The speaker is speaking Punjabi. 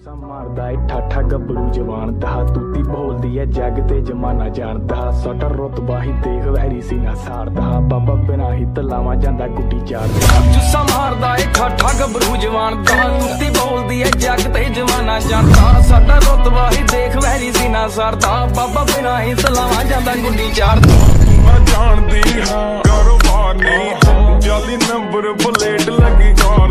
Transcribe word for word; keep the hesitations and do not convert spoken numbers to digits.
ਜੁੱਸਾ ਮਾਰਦਾ ਏ ਠਾਠਾ ਗੱਭਰੂ ਜਵਾਨ ਦਾ ਤੂਤੀ ਬੋਲਦੀ ਏ ਜੱਗ ਤੇ ਜਮਾਨਾ ਜਾਣਦਾ ਸਾਡਾ ਰੁਤਬਾ ਹੀ ਦੇਖ ਵਹਿਰੀ ਸੀਨਾ ਸਾੜਦਾ ਬਾਬਾ ਬਿਨਾ ਹੀ ਤਲਾਵਾਂ ਜਾਂਦਾ ਗੁੱਡੀ ਚਾੜਦਾ ਜੁੱਸਾ ਮਾਰਦਾ ਏ ਠਾਠਾ ਗੱਭਰੂ ਜਵਾਨ ਦਾ ਤੂਤੀ ਬੋਲਦੀ ਏ ਜੱਗ ਤੇ ਜਮਾਨਾ ਜਾਣਦਾ ਸਾਡਾ ਰੁਤਬਾ ਹੀ ਦੇਖ ਵਹਿਰੀ ਸੀਨਾ ਸਾੜਦਾ ਬਾਬਾ ਬਿਨਾ ਹੀ ਤਲਾਵਾਂ ਜਾਂਦਾ ਗੁੱਡੀ ਚਾੜਦਾ ਮੈਂ ਜਾਣਦੀ ਹਾਂ ਕਾਰੋਬਾਰ ਨਹੀਂ ਜਾਲੀ ਨੰਬਰ ਪਲੇਟ ਲੱਗੀ ਕਾਰ